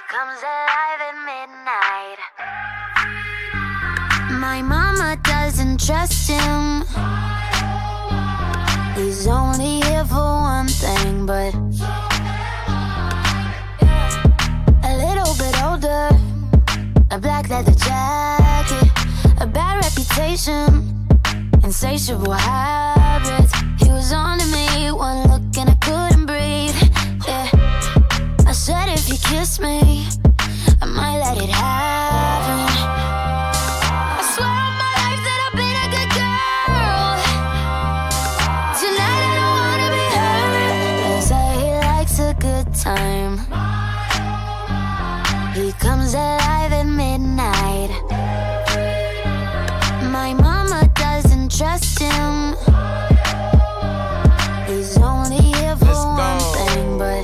comes alive at midnight. My mama doesn't trust him. He's only here for one thing, but a little bit older, a black leather jacket, a bad reputation, insatiable habits. He was on to me, one look and I couldn't breathe. Yeah, I said if you kiss me, I might let it happen. I swear on my life that I've been a good girl. Tonight I don't wanna be hurt. They say he likes a good time. He comes alive at midnight. My mama doesn't trust him. He's only here for one thing, but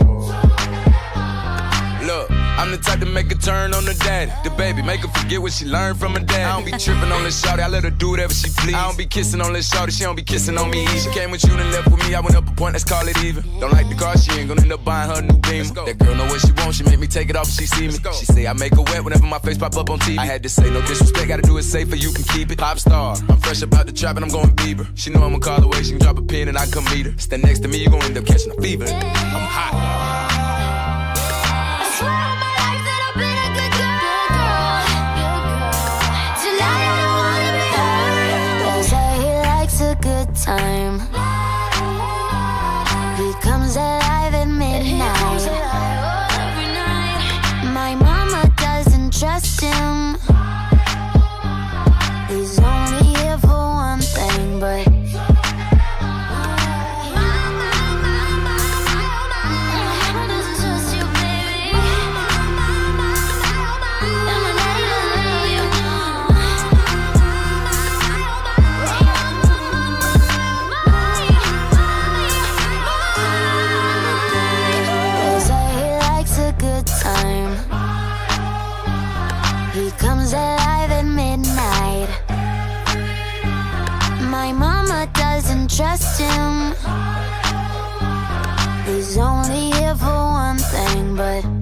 look, I'm the type to make a turn on the daddy. The baby, make her forget what she learned from her dad. I don't be tripping on this shawty, I let her do whatever she please. I don't be kissing on this shawty, she don't be kissing on me. She came with you and left with me, I went up a point, let's call it even. Don't like the car, she ain't gonna end up buying her a new Beamer. That girl know what she wants, she make me take it off if she see me. She say I make her wet whenever my face pop up on TV. I had to say no disrespect, gotta do it safer, you can keep it. Pop star, I'm fresh about the trap and I'm going Bieber. She know I'ma call away, she can drop a pin and I come meet her. Stand next to me, you gon' end up catching a fever. I'm hot. Time. He comes alive at midnight. My mama doesn't trust him. He's only here for one thing, but he comes alive at midnight. My mama doesn't trust him. He's only here for one thing, but